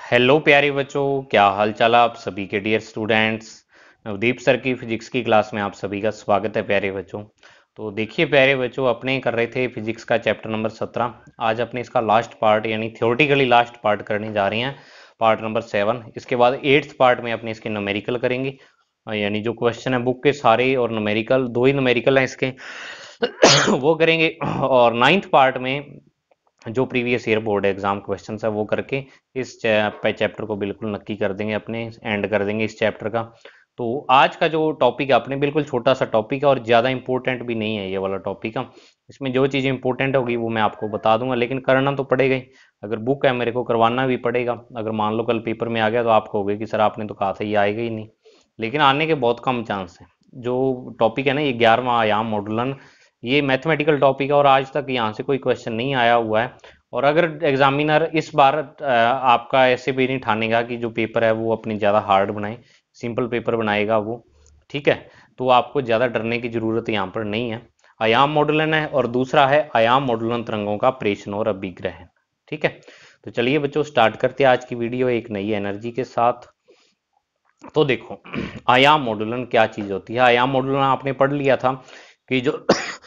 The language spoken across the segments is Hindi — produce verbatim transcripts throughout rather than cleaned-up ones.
हेलो प्यारे बच्चों, क्या हाल चाल आप सभी के डियर स्टूडेंट्स। नवदीप सर की फिजिक्स की क्लास में आप सभी का स्वागत है प्यारे बच्चों। तो देखिए प्यारे बच्चों, अपने कर रहे थे फिजिक्स का चैप्टर नंबर सत्रह। आज अपने इसका लास्ट पार्ट यानी थ्योरेटिकली लास्ट पार्ट करने जा रहे हैं, पार्ट नंबर सेवन। इसके बाद एट्थ पार्ट में अपने इसके न्यूमेरिकल करेंगे, यानी जो क्वेश्चन है बुक के सारे और न्यूमेरिकल, दो ही न्यूमेरिकल हैं इसके वो करेंगे। और नाइन्थ पार्ट में जो previous year board exam questions है वो करके इस चैप्टर को बिल्कुल नक्की कर देंगे, अपने एंड कर देंगे इस चैप्टर का। तो आज का जो टॉपिक है अपने बिल्कुल छोटा सा टॉपिक है और ज़्यादा इंपॉर्टेंट भी नहीं है ये वाला टॉपिक है। इसमें जो चीज़ इंपॉर्टेंट होगी वो मैं आपको बता दूंगा, लेकिन करना तो पड़ेगा ही। अगर बुक है मेरे को करवाना भी पड़ेगा। अगर मान लो कल पेपर में आ गया तो आप कहोगे कि सर आपने तो कहा था ये आएगा ही नहीं, लेकिन आने के बहुत कम चांस है। जो टॉपिक है ना ये ग्यारहवां आयाम मॉडुलन, ये मैथमेटिकल टॉपिक है और आज तक यहाँ से कोई क्वेश्चन नहीं आया हुआ है। और अगर एग्जामिनर इस बार आपका ऐसे भी नहीं ठानेगा कि जो पेपर है वो अपनी ज़्यादा हार्ड बनाए, सिंपल पेपर बनाएगा वो, ठीक है। तो आपको ज़्यादा डरने की ज़रूरत यहाँ पर नहीं है। आयाम मॉडुलन है और दूसरा है आयाम मॉडुलन तरंगों का प्रेषण और अभिग्रहण, ठीक है। तो चलिए बच्चों स्टार्ट करते हैं आज की वीडियो एक नई एनर्जी के साथ। तो देखो आयाम मॉडुलन क्या चीज़ होती है। आयाम मॉडुलन आपने पढ़ लिया था कि जो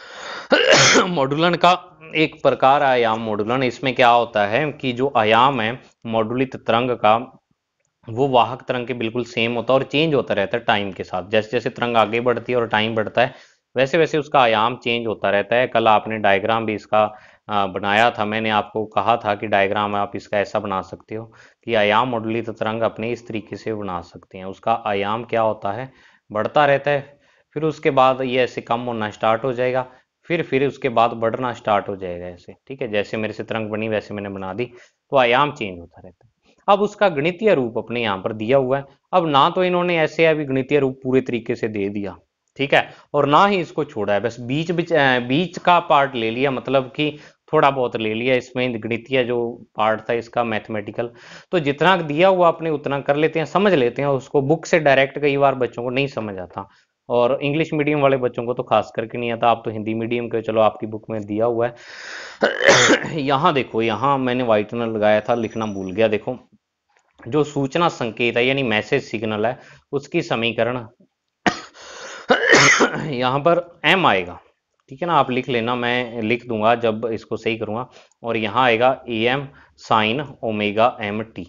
मॉडुलन का एक प्रकार आयाम मॉडुलन, इसमें क्या होता है कि जो आयाम है मॉडुलित तरंग का वो वाहक तरंग के बिल्कुल सेम होता है और चेंज होता रहता है टाइम के साथ। जैसे जैसे तरंग आगे बढ़ती है और टाइम बढ़ता है वैसे वैसे उसका आयाम चेंज होता रहता है। कल आपने डायग्राम भी इसका बनाया था, मैंने आपको कहा था कि डायग्राम आप इसका ऐसा बना सकते हो कि आयाम मॉडुलित तरंग अपने इस तरीके से बना सकते हैं। उसका आयाम क्या होता है, बढ़ता रहता है, फिर उसके बाद ये ऐसे कम होना स्टार्ट हो जाएगा, फिर फिर उसके बाद बढ़ना स्टार्ट हो जाएगा ऐसे, ठीक है। जैसे मेरे से तरंग बनी वैसे मैंने बना दी, तो आयाम चेंज होता रहता है। अब उसका गणितीय रूप अपने यहाँ पर दिया हुआ है। अब ना तो इन्होंने ऐसे अभी गणितीय रूप पूरे तरीके से दे दिया, ठीक है, और ना ही इसको छोड़ा है, बस बीच बीच बीच का पार्ट ले लिया, मतलब कि थोड़ा बहुत ले लिया इसमें गणितीय जो पार्ट था इसका मैथमेटिकल। तो जितना दिया हुआ अपने उतना कर लेते हैं, समझ लेते हैं उसको। बुक से डायरेक्ट कई बार बच्चों को नहीं समझ आता, और इंग्लिश मीडियम वाले बच्चों को तो खास करके नहीं आता। आप तो हिंदी मीडियम के, चलो आपकी बुक में दिया हुआ है। यहाँ देखो, यहाँ मैंने व्हाइटनर लगाया था, लिखना भूल गया। देखो जो सूचना संकेत है यानी मैसेज सिग्नल है उसकी समीकरण यहाँ पर एम आएगा, ठीक है ना। आप लिख लेना, मैं लिख दूंगा जब इसको सही करूंगा। और यहाँ आएगा A M sine omega M T,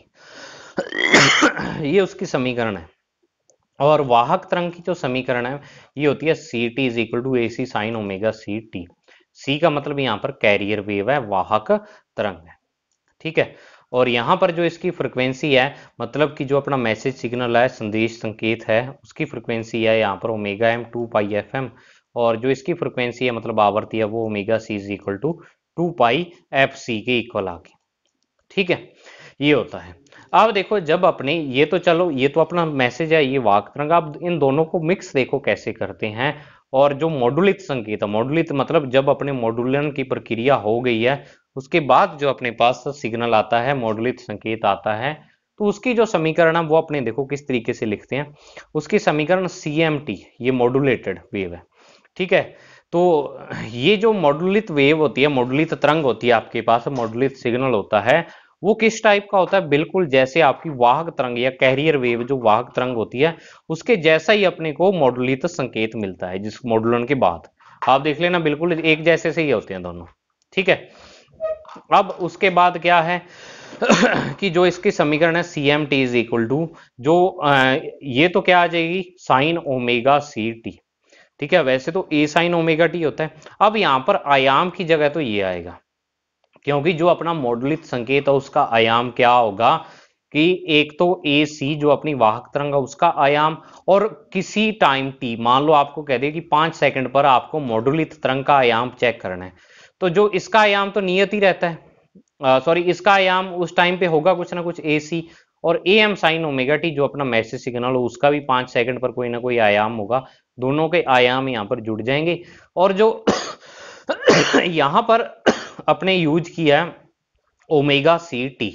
ये उसकी समीकरण है। और वाहक तरंग की जो समीकरण है ये होती है C T is equal to A C sine omega C T. C का मतलब यहाँ पर कैरियर वेव है, वाहक तरंग है, ठीक है। और यहाँ पर जो इसकी फ्रिक्वेंसी है, मतलब कि जो अपना मैसेज सिग्नल है, संदेश संकेत है, उसकी फ्रिक्वेंसी है यहाँ पर omega M two pi F M. और जो इसकी फ्रिक्वेंसी है मतलब आवृत्ति है वो omega C is equal to two pi F C के इक्वल आके, ठीक है, ये होता है। अब देखो जब अपने ये तो चलो ये तो अपना मैसेज है, ये वाहक तरंग, आप इन दोनों को मिक्स देखो कैसे करते हैं। और जो मॉडुलित संकेत है, मॉडुलित मतलब जब अपने मॉडुलन की प्रक्रिया हो गई है उसके बाद जो अपने पास सिग्नल आता है, मॉडुलित संकेत आता है, तो उसकी जो समीकरण है वो अपने देखो किस तरीके से लिखते हैं। उसकी समीकरण सी एम टी, ये मॉडुलेटेड वेव है, ठीक है। तो ये जो मॉडुलित वेव होती है, मॉडुलित तरंग होती है आपके पास, मॉडुलित सिग्नल होता है, वो किस टाइप का होता है, बिल्कुल जैसे आपकी वाहक तरंग या कैरियर वेव जो वाहक तरंग होती है उसके जैसा ही अपने को मॉडुलित संकेत मिलता है। जिस मॉडुलन के बाद आप देख लेना बिल्कुल एक जैसे से ही होते हैं दोनों, ठीक है। अब उसके बाद क्या है कि जो इसकी समीकरण है C M T is equal to जो आ, ये तो क्या आ जाएगी साइन ओमेगा सी टी, ठीक है। वैसे तो ए साइन ओमेगा टी होता है, अब यहां पर आयाम की जगह तो ये आएगा, क्योंकि जो अपना मॉडुलित संकेत है उसका आयाम क्या होगा कि एक तो ए सी जो अपनी वाहक तरंग है उसका आयाम, और किसी टाइम टी, मान लो आपको कह दे कि पांच सेकंड पर आपको मॉडुलित तरंग का आयाम चेक करना है, तो जो इसका आयाम तो नियत ही रहता है, सॉरी इसका आयाम उस टाइम पे होगा कुछ ना कुछ ए सी, और A M sine omega T जो अपना मैसेज सिग्नल हो उसका भी पांच सेकंड पर कोई ना कोई आयाम होगा। दोनों के आयाम यहाँ पर जुड़ जाएंगे। और जो यहां पर अपने यूज किया है ओमेगा सी टी,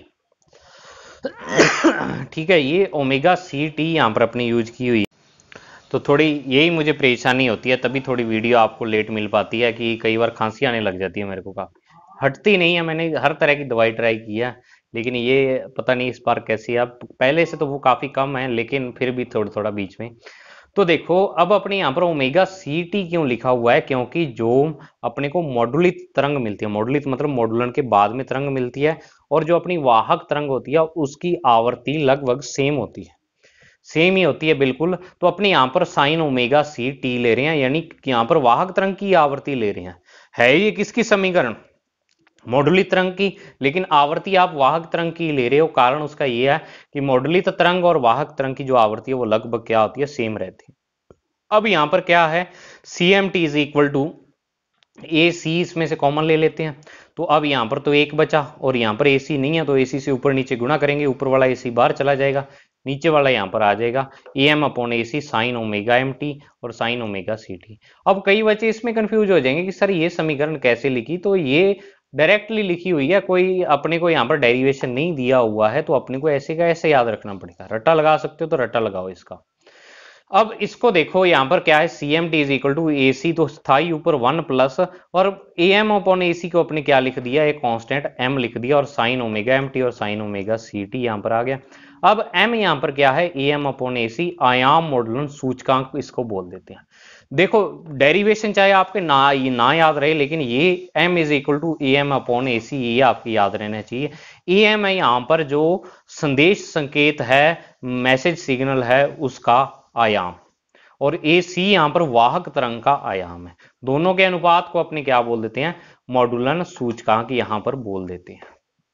ठीक है, ये ओमेगा सी टी यहां पर अपनी यूज की हुई। तो थोड़ी यही मुझे परेशानी होती है, तभी थोड़ी वीडियो आपको लेट मिल पाती है कि कई बार खांसी आने लग जाती है मेरे को, काफी हटती नहीं है। मैंने हर तरह की दवाई ट्राई की है लेकिन ये पता नहीं इस बार कैसी है। अब पहले से तो वो काफी कम है, लेकिन फिर भी थोड़ा थोड़ा बीच में। तो देखो अब अपने यहाँ पर ओमेगा सी टी क्यों लिखा हुआ है, क्योंकि जो अपने को मॉडुलित तरंग मिलती है, मॉडुलित मतलब मॉडुलन के बाद में तरंग मिलती है, और जो अपनी वाहक तरंग होती है उसकी आवर्ती लगभग सेम होती है, सेम ही होती है बिल्कुल। तो अपने यहाँ पर साइन ओमेगा सी टी ले रहे हैं, यानी कि यहाँ पर वाहक तरंग की आवर्ती ले रहे हैं। है ये किसकी समीकरण, मॉडुलित तरंग की, लेकिन आवर्ती आप वाहक तरंग की ले रहे हो। कारण उसका ये है कि मॉडुलित तरंग और वाहक तरंग की जो आवर्ती है वो लगभग क्या होती है, सेम रहती है। अब यहां पर क्या है, C M T is equal to A C, इसमें से कॉमन ले लेते हैं। तो अब यहां पर तो एक बचा, और यहां पर ए सी नहीं है, तो ए सी से ऊपर नीचे गुणा करेंगे, ऊपर वाला ए सी बाहर चला जाएगा, नीचे वाला यहां पर आ जाएगा A M upon A C sine omega M T और साइन ओमेगा सी टी। अब कई बच्चे इसमें कंफ्यूज हो जाएंगे कि सर ये समीकरण कैसे लिखी, तो ये डायरेक्टली लिखी हुई है, कोई अपने को यहाँ पर डेरिवेशन नहीं दिया हुआ है, तो अपने को ऐसे का ऐसे याद रखना पड़ेगा। रट्टा लगा सकते हो तो रट्टा लगाओ इसका। अब इसको देखो यहां पर क्या है, C M T is equal to A C, तो स्थाई ऊपर वन प्लस, और ए एम अपॉन ए सी को अपने क्या लिख दिया, एक कांस्टेंट एम लिख दिया, और साइन ओमेगा एम टी और साइन ओमेगा सी टी यहां पर आ गया। अब एम यहां पर क्या है, ए एम अपॉन ए सी आयाम मॉडुलन सूचकांक इसको बोल देते हैं। देखो डेरिवेशन चाहे आपके ना ये ना याद रहे, लेकिन ये m is equal to A M upon A C ये आपकी याद रहना चाहिए। ए एम है यहां पर जो संदेश संकेत है, मैसेज सिग्नल है, उसका आयाम, और ए सी यहां पर वाहक तरंग का आयाम है। दोनों के अनुपात को अपने क्या बोल देते हैं, मॉडुलन सूचकांक यहां पर बोल देते हैं।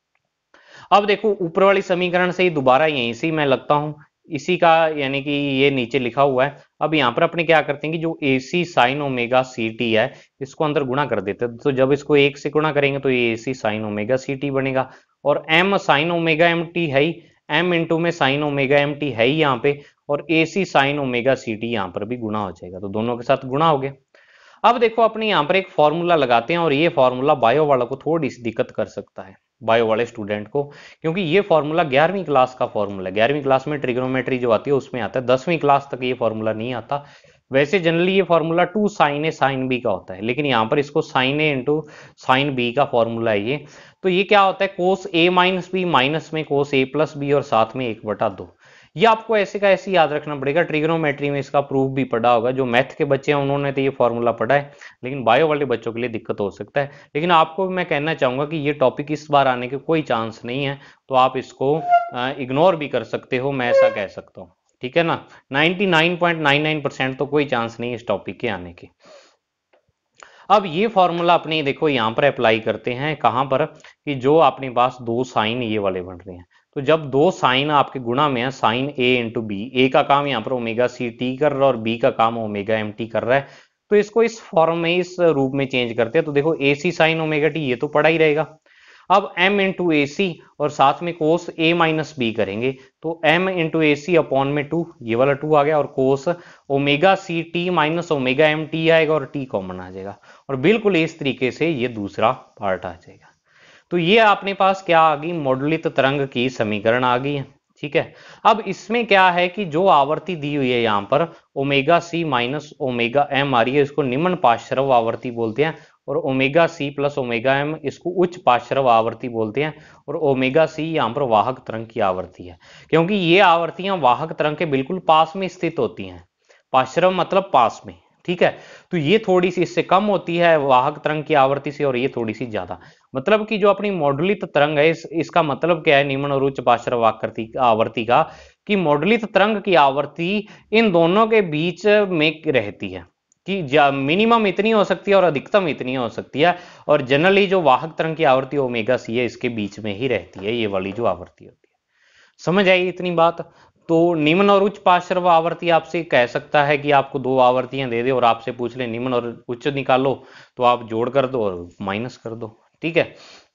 अब देखो ऊपर वाली समीकरण से ही दोबारा यहीं से मैं लगता हूं इसी का, यानी कि ये नीचे लिखा हुआ है। अब यहां पर अपने क्या करते हैं कि जो A C sine omega C T है इसको अंदर गुणा कर देते हैं, तो जब इसको एक से गुणा करेंगे तो ये A C sine omega C T बनेगा, और m sine omega M T है ही, m इंटू में साइन ओमेगा एम टी है ही यहाँ पे, और A C sine omega C T यहाँ पर भी गुणा हो जाएगा, तो दोनों के साथ गुणा हो गया। अब देखो अपने यहाँ पर एक फॉर्मूला लगाते हैं, और ये फॉर्मूला बायो वाला को थोड़ी सी दिक्कत कर सकता है, बायो वाले स्टूडेंट को, क्योंकि ये फॉर्मूला ग्यारहवीं क्लास का फॉर्मूला है। ग्यारहवीं क्लास में ट्रिग्नोमेट्री जो आती है उसमें आता है, दसवीं क्लास तक ये फॉर्मूला नहीं आता। वैसे जनरली ये formula two sine A sine B का होता है, लेकिन यहाँ पर इसको sine A into sine B का फॉर्मूला है ये। तो ये क्या होता है, cos A minus B minus में कोस ए प्लस बी और साथ में एक बटा दो। ये आपको ऐसे का ऐसे याद रखना पड़ेगा। ट्रिग्नोमेट्री में इसका प्रूफ भी पढ़ा होगा, जो मैथ के बच्चे हैं उन्होंने तो ये फॉर्मूला पढ़ा है, लेकिन बायो वाले बच्चों के लिए दिक्कत हो सकता है। लेकिन आपको मैं कहना चाहूंगा कि ये टॉपिक इस बार आने के कोई चांस नहीं है, तो आप इसको इग्नोर भी कर सकते हो, मैं ऐसा कह सकता हूँ, ठीक है ना। Ninety nine point nine nine percent तो कोई चांस नहीं है इस टॉपिक के आने के। अब ये फॉर्मूला अपने देखो यहां पर अप्लाई करते हैं, कहां पर, कि जो अपने पास दो साइन ये वाले बन रहे हैं, तो जब दो साइन आपके गुणा में है, sine A into B, A का काम यहाँ पर ओमेगा सी टी कर रहा है और बी का काम ओमेगा एम टी कर रहा है, तो इसको इस फॉर्म में इस रूप में चेंज करते हैं। तो देखो A C sine omega T ये तो पड़ा ही रहेगा। अब m इंटू ए सी और साथ में कोस a माइनस बी करेंगे, तो m into a c upon में टू, ये वाला टू आ गया, और कोस ओमेगा सी t minus omega M t आएगा, और t कॉमन आ जाएगा, और बिल्कुल इस तरीके से ये दूसरा पार्ट आ जाएगा। तो ये अपने पास क्या आ गई, मॉडुलित तरंग की समीकरण आ गई है, ठीक है। अब इसमें क्या है कि जो आवर्ती दी हुई है यहाँ पर omega c minus omega m आ रही है, इसको निम्न पार्श्व आवृत्ति बोलते हैं, और omega c plus omega m इसको उच्च पार्श्व आवृत्ति बोलते हैं, और ओमेगा सी यहाँ पर वाहक तरंग की आवृत्ति है, क्योंकि ये आवृत्तियां वाहक तरंग के बिल्कुल पास में स्थित होती हैं। पार्श्व मतलब पास में, ठीक है। तो ये थोड़ी सी इससे कम होती है वाहक तरंग की आवृत्ति से, और ये थोड़ी सी ज्यादा, मतलब कि जो अपनी मॉडुलित तरंग है इस, इसका मतलब क्या है निम्न और उच्च पार्श्व आवृत्ति का, कि मॉडुलित तरंग की आवृत्ति इन दोनों के बीच में रहती है, कि मिनिमम इतनी हो सकती है और अधिकतम इतनी हो सकती है, और जनरली जो वाहक तरंग की आवृत्ति ओमेगा सी है इसके बीच में ही रहती है, ये वाली जो आवृत्ति होती है। समझ आई इतनी बात। तो निम्न और उच्च पार्श्व आवृत्ति आपसे कह सकता है कि आपको दो आवृत्तियां दे दे और आपसे पूछ ले निम्न और उच्च निकालो, तो आप जोड़ कर दो और माइनस कर दो, ठीक है।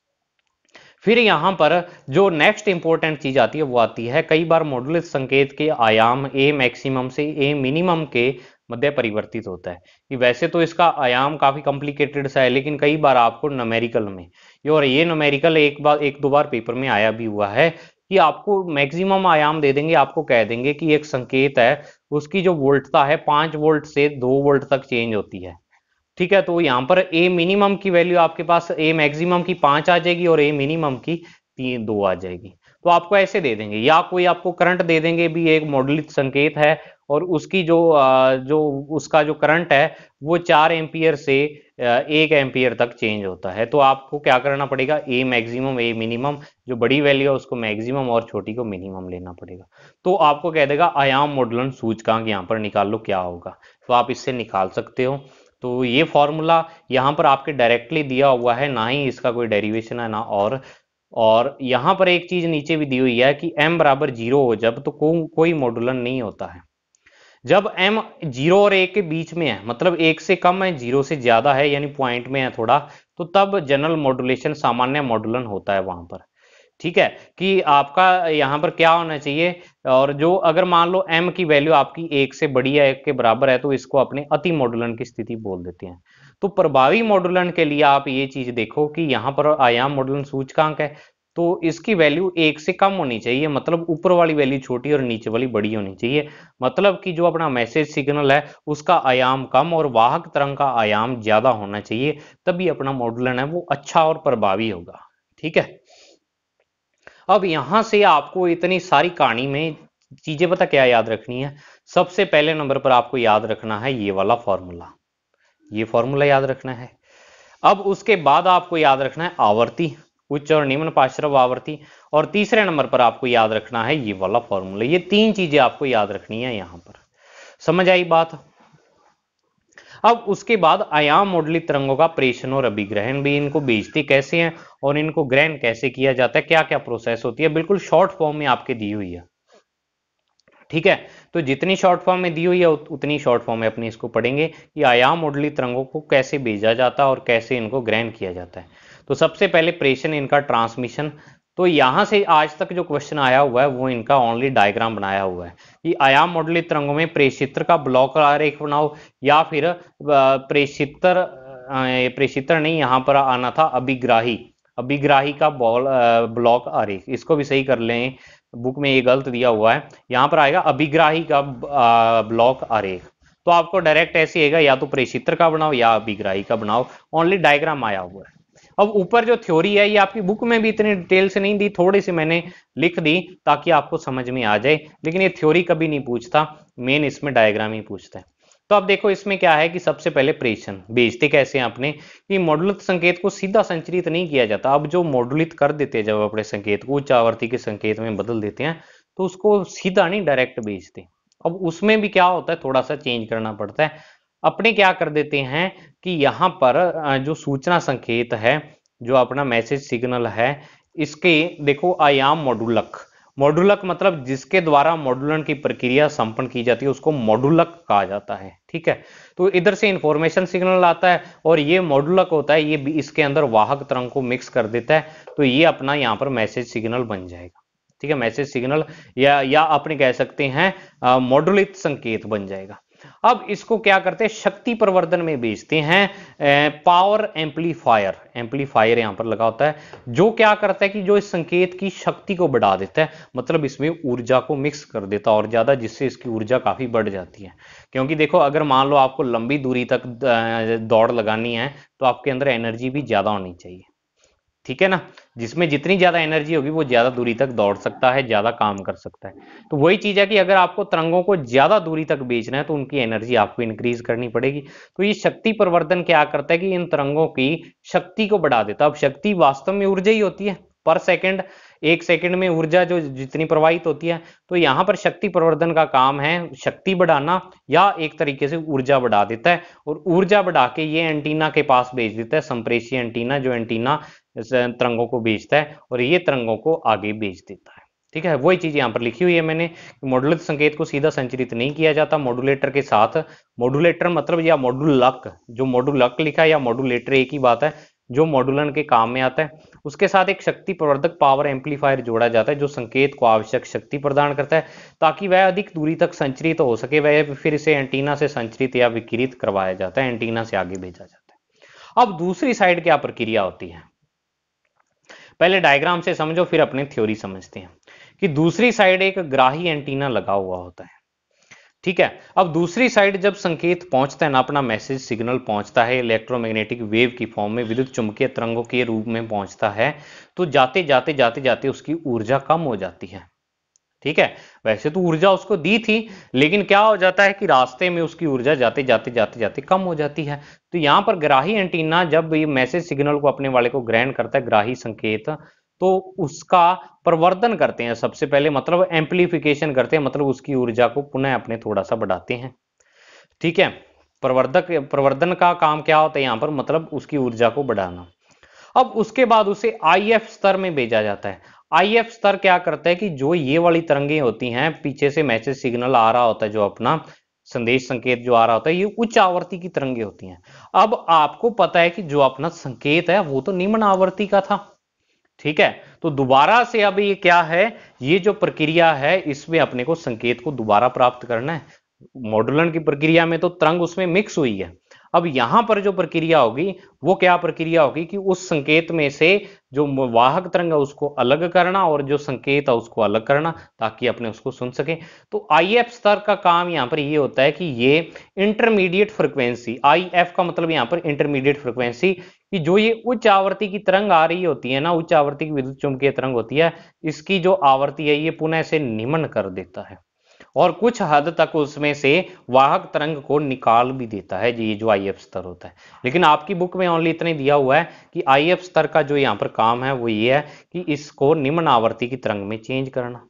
फिर यहां पर जो नेक्स्ट इंपॉर्टेंट चीज आती है वो आती है, कई बार मॉडुलित संकेत के आयाम ए मैक्सिमम से ए मिनिमम के मध्य परिवर्तित होता है, कि वैसे तो इसका आयाम काफी कॉम्प्लिकेटेड सा है, लेकिन कई बार आपको न्यूमेरिकल में, और ये न्यूमेरिकल एक बार एक दो बार पेपर में आया भी हुआ है, कि आपको मैक्सिमम आयाम दे देंगे, आपको कह देंगे कि एक संकेत है उसकी जो वोल्टता है पांच वोल्ट से दो वोल्ट तक चेंज होती है, ठीक है। तो यहाँ पर ए मिनिमम की वैल्यू आपके पास ए मैक्सिमम की पांच आ जाएगी और ए मिनिमम की तीन दो आ जाएगी। तो आपको ऐसे दे देंगे, या कोई आपको करंट दे देंगे भी, एक मॉडलित संकेत है और उसकी जो जो उसका जो करंट है वो चार एम्पियर से एक एम्पियर तक चेंज होता है। तो आपको क्या करना पड़ेगा, ए मैक्सिमम ए मिनिमम, जो बड़ी वैल्यू है उसको मैक्सिमम और छोटी को मिनिमम लेना पड़ेगा। तो आपको कह देगा आयाम मॉडुलन सूचकांक यहाँ पर निकाल लो क्या होगा, तो आप इससे निकाल सकते हो। तो ये फॉर्मूला यहाँ पर आपके डायरेक्टली दिया हुआ है, ना ही इसका कोई डेरिवेशन है ना और और यहाँ पर एक चीज नीचे भी दी हुई है कि m बराबर जीरो हो जब, तो को, कोई मॉडुलन नहीं होता है। जब m जीरो और एक के बीच में है, मतलब एक से कम है जीरो से ज्यादा है यानी पॉइंट में है थोड़ा, तो तब जनरल मॉडुलेशन सामान्य मॉडुलन होता है वहां पर। ठीक है, कि आपका यहाँ पर क्या होना चाहिए, और जो अगर मान लो m की वैल्यू आपकी एक से बड़ी है एक के बराबर है, तो इसको अपने अति मॉडुलन की स्थिति बोल देते हैं। तो प्रभावी मॉडुलन के लिए आप ये चीज देखो कि यहाँ पर आयाम मॉडुलन सूचकांक है, तो इसकी वैल्यू एक से कम होनी चाहिए, मतलब ऊपर वाली वैल्यू छोटी और नीचे वाली बड़ी होनी चाहिए। मतलब कि जो अपना मैसेज सिग्नल है उसका आयाम कम और वाहक तरंग का आयाम ज्यादा होना चाहिए, तभी अपना मॉडुलन है वो अच्छा और प्रभावी होगा। ठीक है, अब यहां से आपको इतनी सारी कहानी में चीजें पता क्या याद रखनी है। सबसे पहले नंबर पर आपको याद रखना है ये वाला फॉर्मूला, ये फॉर्मूला याद रखना है। अब उसके बाद आपको याद रखना है आवर्ती, उच्च और निम्न पार्श्व आवृत्ति, और तीसरे नंबर पर आपको याद रखना है ये वाला फॉर्मूला। ये तीन चीजें आपको याद रखनी है यहां पर। समझ आई बात। अब उसके बाद आयाम मॉडलित तरंगों का प्रेषण और अभिग्रहण भी, इनको भेजते कैसे हैं और इनको ग्रहण कैसे किया जाता है, क्या क्या प्रोसेस होती है, बिल्कुल शॉर्ट फॉर्म में आपके दी हुई है। ठीक है, तो जितनी शॉर्ट फॉर्म में दी हुई है उतनी शॉर्ट फॉर्म में अपनी इसको पढ़ेंगे कि आयाम मॉडलित तरंगों को कैसे भेजा जाता है और कैसे इनको ग्रहण किया जाता है। तो सबसे पहले प्रेषण, इनका ट्रांसमिशन। तो यहां से आज तक जो क्वेश्चन आया हुआ है वो इनका ओनली डायग्राम बनाया हुआ है कि आयाम मॉडलित तरंगों में प्रेषित्र का ब्लॉक आरेख बनाओ, या फिर प्रेषित्र प्रेषित्र नहीं, यहां पर आना था अभिग्राही, अभिग्राही का बॉल ब्लॉक आरेख, इसको भी सही कर लें, बुक में ये गलत दिया हुआ है, यहां पर आएगा अभिग्राही का ब्लॉक आरेख। तो आपको डायरेक्ट ऐसे आएगा, या तो प्रेषित्र का बनाओ या अभिग्राही का बनाओ, ओनली डायग्राम आया हुआ है। अब ऊपर जो थ्योरी है ये आपकी बुक में भी इतनी डिटेल से नहीं दी, थोड़ी सी मैंने लिख दी ताकि आपको समझ में आ जाए, लेकिन ये थ्योरी कभी नहीं पूछता, मेन इसमें डायग्राम ही पूछता है। तो अब देखो इसमें क्या है कि सबसे पहले प्रेषण भेजते कैसे हैं अपने, कि मॉडुलित संकेत को सीधा संचरित नहीं किया जाता। अब जो मॉडुलित कर देते हैं, जब अपने संकेत को उच्च आवृत्ति के संकेत में बदल देते हैं, तो उसको सीधा नहीं डायरेक्ट भेजते। अब उसमें भी क्या होता है, थोड़ा सा चेंज करना पड़ता है। अपने क्या कर देते हैं कि यहाँ पर जो सूचना संकेत है, जो अपना मैसेज सिग्नल है, इसके देखो आयाम मॉडुलक, मॉडुलक मतलब जिसके द्वारा मॉडुलन की प्रक्रिया संपन्न की जाती है उसको मॉडुलक कहा जाता है। ठीक है, तो इधर से इंफॉर्मेशन सिग्नल आता है और ये मॉडुलक होता है, ये इसके अंदर वाहक तरंग को मिक्स कर देता है, तो ये अपना यहाँ पर मैसेज सिग्नल बन जाएगा। ठीक है, मैसेज सिग्नल या या अपने कह सकते हैं मॉडुलित संकेत बन जाएगा। अब इसको क्या करते हैं, शक्ति प्रवर्धन में भेजते हैं, पावर एम्पलीफायर, एम्पलीफायर यहां पर लगा होता है, जो क्या करता है कि जो इस संकेत की शक्ति को बढ़ा देता है, मतलब इसमें ऊर्जा को मिक्स कर देता है और ज्यादा, जिससे इसकी ऊर्जा काफी बढ़ जाती है। क्योंकि देखो अगर मान लो आपको लंबी दूरी तक दौड़ लगानी है तो आपके अंदर एनर्जी भी ज्यादा होनी चाहिए। ठीक है ना, जिसमें जितनी ज्यादा एनर्जी होगी वो ज्यादा दूरी तक दौड़ सकता है, ज्यादा काम कर सकता है। तो वही चीज है कि अगर आपको तरंगों को ज्यादा दूरी तक भेजना है तो उनकी एनर्जी आपको इंक्रीज करनी पड़ेगी। तो ये शक्ति प्रवर्धन क्या करता है कि इन तरंगों की शक्ति को बढ़ा देता है। अब शक्ति वास्तव में ऊर्जा ही होती है, पर सेकंड, एक सेकंड में ऊर्जा जो जितनी प्रवाहित होती है, तो यहां पर शक्ति प्रवर्धन का काम है शक्ति बढ़ाना, या एक तरीके से ऊर्जा बढ़ा देता है, और ऊर्जा बढ़ा के ये एंटीना के पास भेज देता है, संप्रेषी एंटीना, जो एंटीना तरंगों को भेजता है और ये तरंगों को आगे भेज देता है। ठीक है, वही चीज यहां पर लिखी हुई है मैंने, मॉडुलित संकेत को सीधा संचरित नहीं किया जाता, मॉडुलेटर के साथ, मॉडुलेटर मतलब या मॉडुलक, जो मॉडुलक लिखा है या मॉडुलेटर एक ही बात है, जो मॉडुलन के काम में आता है, उसके साथ एक शक्ति प्रवर्धक पावर एम्पलीफायर जोड़ा जाता है, जो संकेत को आवश्यक शक्ति प्रदान करता है ताकि वह अधिक दूरी तक संचरित हो सके। वह फिर इसे एंटीना से संचरित या विकिरित करवाया जाता है, एंटीना से आगे भेजा जाता है। अब दूसरी साइड क्या प्रक्रिया होती है, पहले डायग्राम से समझो फिर अपने थ्योरी समझते हैं। कि दूसरी साइड एक ग्राही एंटीना लगा हुआ होता है। ठीक है। अब दूसरी साइड जब संकेत पहुंचता है ना, अपना मैसेज सिग्नल पहुंचता है इलेक्ट्रोमैग्नेटिक वेव की फॉर्म में, विद्युत चुंबकीय तरंगों के रूप में पहुंचता है, तो जाते जाते जाते जाते उसकी ऊर्जा कम हो जाती है। ठीक है, वैसे तो ऊर्जा उसको दी थी, लेकिन क्या हो जाता है कि रास्ते में उसकी ऊर्जा जाते जाते जाते जाते कम हो जाती है। तो यहां पर ग्राही एंटीना जब ये मैसेज सिग्नल को अपने वाले को ग्रहण करता है, ग्राही संकेत, तो उसका प्रवर्धन करते हैं सबसे पहले, मतलब एम्पलीफिकेशन करते हैं, मतलब उसकी ऊर्जा को पुनः अपने थोड़ा सा बढ़ाते हैं। ठीक है, प्रवर्धक प्रवर्धन का काम क्या होता है यहां पर, मतलब उसकी ऊर्जा को बढ़ाना। अब उसके बाद उसे आई एफ स्तर में भेजा जाता है। आई एफ स्तर क्या करता है कि जो ये वाली तरंगें होती हैं, पीछे से मैसेज सिग्नल आ रहा होता है, जो अपना संदेश संकेत जो आ रहा होता है, ये उच्च आवृत्ति की तरंगें होती हैं। अब आपको पता है कि जो अपना संकेत है वो तो निम्न आवृत्ति का था। ठीक है, तो दोबारा से अब ये क्या है, ये जो प्रक्रिया है इसमें अपने को संकेत को दोबारा प्राप्त करना है। मॉड्यूलन की प्रक्रिया में तो तरंग उसमें मिक्स हुई है। अब यहां पर जो प्रक्रिया होगी वो क्या प्रक्रिया होगी कि उस संकेत में से जो वाहक तरंग है उसको अलग करना और जो संकेत है उसको अलग करना, ताकि अपने उसको सुन सके। तो आई एफ स्तर का काम यहां पर ये होता है कि ये इंटरमीडिएट फ्रिक्वेंसी, आई एफ का मतलब यहां पर इंटरमीडिएट फ्रिक्वेंसी, कि जो ये उच्च आवृत्ति की तरंग आ रही होती है ना, उच्च आवृत्ति की विद्युत चुंबकीय तरंग होती है, इसकी जो आवृत्ति है ये पुनः से निम्न कर देता है और कुछ हद तक उसमें से वाहक तरंग को निकाल भी देता है, ये जो आई एफ स्तर होता है। लेकिन आपकी बुक में ओनली इतना दिया हुआ है कि आई एफ स्तर का जो यहाँ पर काम है वो ये है कि इसको निम्न आवृत्ति की तरंग में चेंज करना।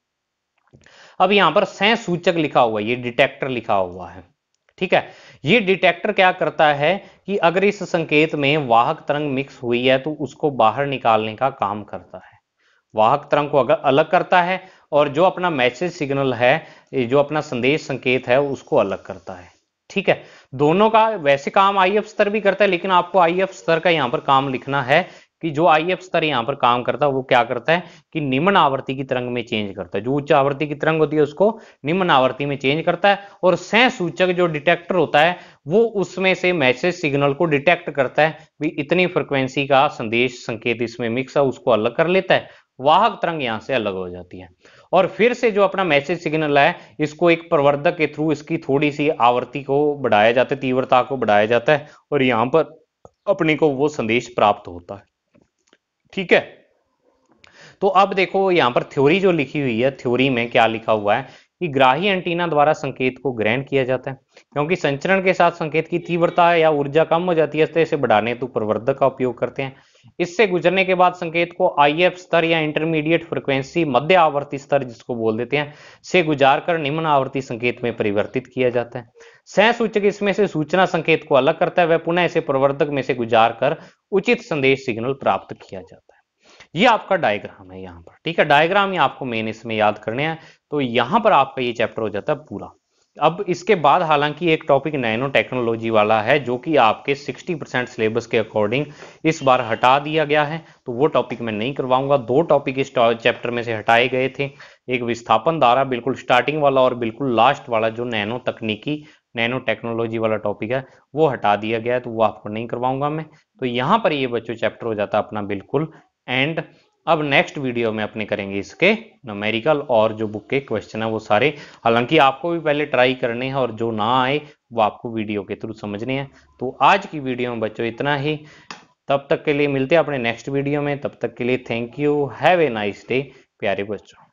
अब यहाँ पर सह सूचक लिखा हुआ है, ये डिटेक्टर लिखा हुआ है। ठीक है, ये डिटेक्टर क्या करता है कि अगर इस संकेत में वाहक तरंग मिक्स हुई है तो उसको बाहर निकालने का काम करता है, वाहक तरंग को अगर अलग करता है, और जो अपना मैसेज सिग्नल है, जो अपना संदेश संकेत है उसको अलग करता है। ठीक है, दोनों का वैसे काम आई एफ स्तर भी करता है, लेकिन आपको आई एफ स्तर का यहां पर काम लिखना है कि जो आई एफ स्तर यहां पर काम करता है वो क्या करता है कि निम्न आवृत्ति की तरंग में चेंज करता है, जो उच्च आवृत्ति की तरंग होती है उसको निम्न आवृत्ति में चेंज करता है। और सह सूचक जो डिटेक्टर होता है वो उसमें से मैसेज सिग्नल को डिटेक्ट करता है, भी इतनी फ्रिक्वेंसी का संदेश संकेत इसमें मिक्स है, उसको अलग कर लेता है, वाहक तरंग यहां से अलग हो जाती है। और फिर से जो अपना मैसेज सिग्नल है इसको एक प्रवर्धक के थ्रू इसकी थोड़ी सी आवृत्ति को बढ़ाया जाता है, तीव्रता को बढ़ाया जाता है, और यहां पर अपने को वो संदेश प्राप्त होता है। ठीक है, तो अब देखो यहां पर थ्योरी जो लिखी हुई है, थ्योरी में क्या लिखा हुआ है कि ग्राही एंटीना द्वारा संकेत को ग्रहण किया जाता है, क्योंकि संचरण के साथ संकेत की तीव्रता या ऊर्जा कम हो जाती है, इसे बढ़ाने तो प्रवर्धक का उपयोग करते हैं। इससे गुजरने के बाद संकेत को आई एफ स्तर या इंटरमीडिएट फ्रिक्वेंसी, मध्य आवर्ती स्तर जिसको बोल देते हैं, से गुजार कर निम्न आवर्ती संकेत में परिवर्तित किया जाता है। सह सूचक इसमें से सूचना संकेत को अलग करता है, वह पुनः इसे प्रवर्धक में से गुजार कर उचित संदेश सिग्नल प्राप्त किया जाता है। ये आपका डायग्राम है यहाँ पर। ठीक है, डायग्राम ही आपको मेन इसमें याद करने हैं, तो यहां पर आपका ये चैप्टर हो जाता है पूरा। अब इसके बाद हालांकि एक टॉपिक नैनो टेक्नोलॉजी वाला है, जो कि आपके साठ परसेंट सिलेबस के अकॉर्डिंग इस बार हटा दिया गया है, तो वो टॉपिक मैं नहीं करवाऊंगा। दो टॉपिक इस चैप्टर में से हटाए गए थे, एक विस्थापन धारा बिल्कुल स्टार्टिंग वाला और बिल्कुल लास्ट वाला जो नैनो तकनीकी नैनो टेक्नोलॉजी वाला टॉपिक है वो हटा दिया गया है, तो वो आपको नहीं करवाऊंगा मैं। तो यहाँ पर ये बच्चों चैप्टर हो जाता है अपना बिल्कुल एंड। अब नेक्स्ट वीडियो में अपने करेंगे इसके न्यूमेरिकल और जो बुक के क्वेश्चन है वो सारे, हालांकि आपको भी पहले ट्राई करने हैं और जो ना आए वो आपको वीडियो के थ्रू समझने हैं। तो आज की वीडियो में बच्चों इतना ही, तब तक के लिए मिलते हैं अपने नेक्स्ट वीडियो में। तब तक के लिए thank you, have a nice day प्यारे बच्चों।